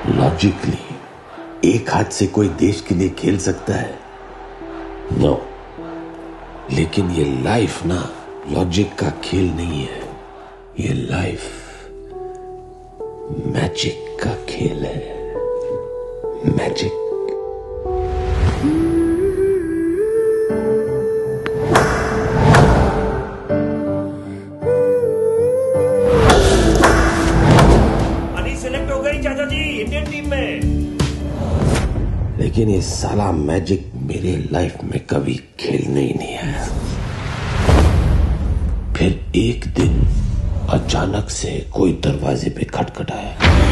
Logically एक हाथ से कोई देश के लिए खेल सकता है? नो। लेकिन ये लाइफ ना लॉजिक का खेल नहीं है, ये लाइफ मैजिक का खेल है। मैजिक। सेलेक्ट हो गई चाचा जी इंडियन टीम में। लेकिन ये साला मैजिक मेरे लाइफ में कभी खेलने ही नहीं आया। फिर एक दिन अचानक से कोई दरवाजे पे खटखटाया।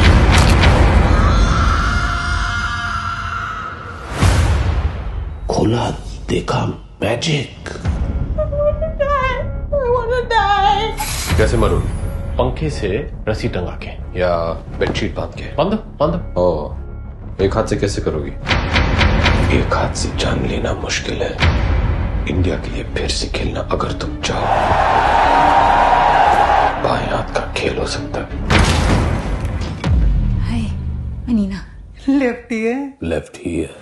खोला, देखा मैजिक। कैसे मरूं? पंखे से रस्सी टंगा के या बेडशीट बांध के? बांधो। ओह, एक हाथ से कैसे करोगी? एक हाथ से जान लेना मुश्किल है। इंडिया के लिए फिर से खेलना अगर तुम चाहो, बाएं हाथ का खेल हो सकता है। हाय अनीना। लेफ्टी है। लेफ्ट ही है।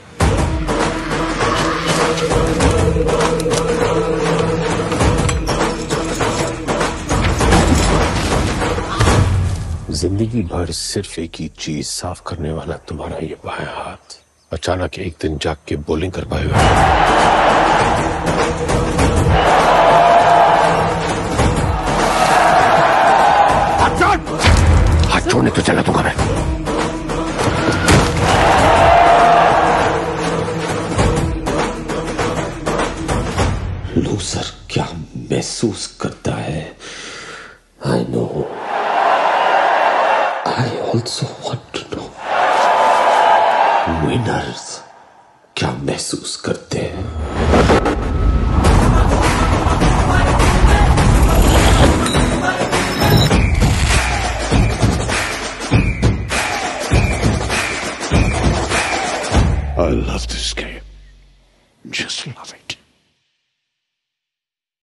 जिंदगी भर सिर्फ एक ही चीज साफ करने वाला तुम्हारा ये बायां हाथ अचानक एक दिन जाग के बॉलिंग कर पाएगा। हाथ छोड़ने तो चला दूंगा मैं। लूजर क्या महसूस करता है? I know. I also want to know winners क्या महसूस करते हैं। I love this game. Just love it.